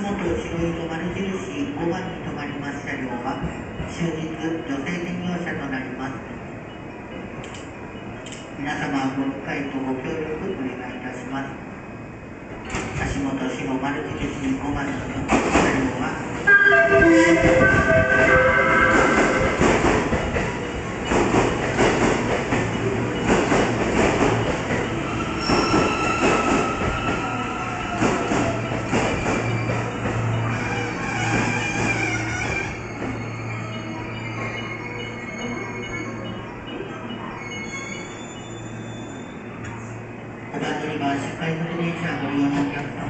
本白糸丸印5番に停まります車両は終日女性専用車となります。皆様ご理解とご協力お願いいたします。橋本白丸印5番の車両はお番乗りは社会福電車ご利用のお客様